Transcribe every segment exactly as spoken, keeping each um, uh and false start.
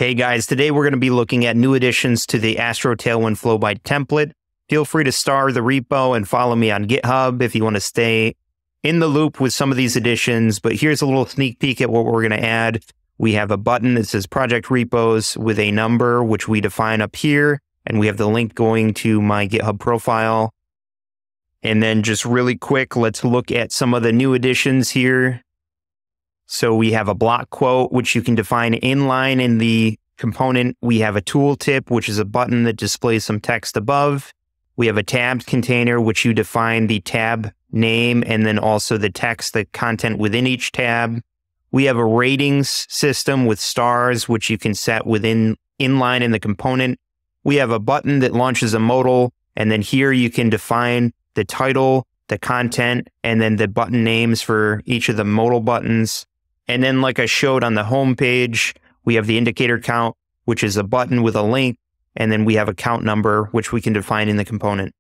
Hey guys, today we're going to be looking at new additions to the Astro Tailwind Flowbite Template. Feel free to star the repo and follow me on GitHub if you want to stay in the loop with some of these additions. But here's a little sneak peek at what we're going to add. We have a button that says Project Repos with a number, which we define up here. And we have the link going to my GitHub profile. And then just really quick, let's look at some of the new additions here. So we have a block quote, which you can define inline in the component. We have a tooltip, which is a button that displays some text above. We have a tabbed container, which you define the tab name and then also the text, the content within each tab. We have a ratings system with stars, which you can set within inline in the component. We have a button that launches a modal, and then here you can define the title, the content, and then the button names for each of the modal buttons. And then like I showed on the home page, we have the indicator count, which is a button with a link, and then we have a count number, which we can define in the component.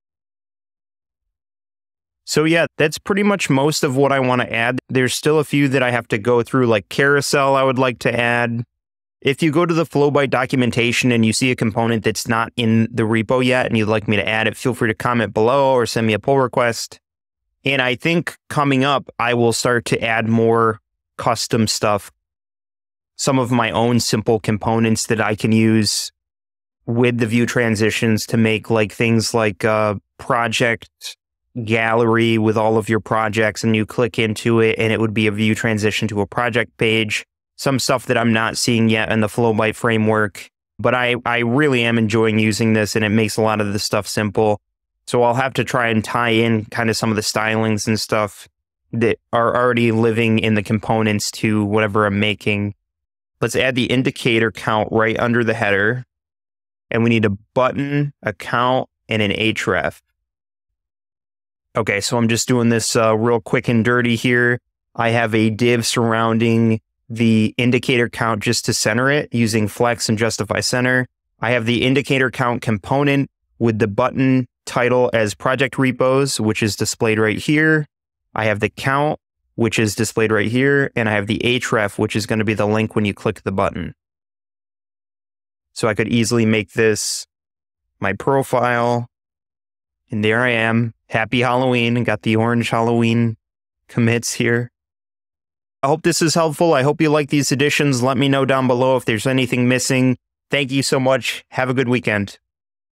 So yeah, that's pretty much most of what I want to add. There's still a few that I have to go through, like carousel I would like to add. If you go to the Flowbite documentation and you see a component that's not in the repo yet and you'd like me to add it, feel free to comment below or send me a pull request. And I think coming up, I will start to add more custom stuff, some of my own simple components that I can use with the view transitions to make like things like a project gallery with all of your projects, and you click into it and it would be a view transition to a project page. Some stuff that I'm not seeing yet in the Flowbite framework, but I, I really am enjoying using this and it makes a lot of the stuff simple. So I'll have to try and tie in kind of some of the stylings and stuff that are already living in the components to whatever I'm making. Let's add the indicator count right under the header. And we need a button, a count, and an href. Okay, so I'm just doing this uh, real quick and dirty here. I have a div surrounding the indicator count just to center it using flex and justify center. I have the indicator count component with the button title as project repos, which is displayed right here. I have the count, which is displayed right here, and I have the href, which is going to be the link when you click the button. So I could easily make this my profile, and there I am. Happy Halloween, and got the orange Halloween commits here. I hope this is helpful. I hope you like these additions. Let me know down below if there's anything missing. Thank you so much. Have a good weekend.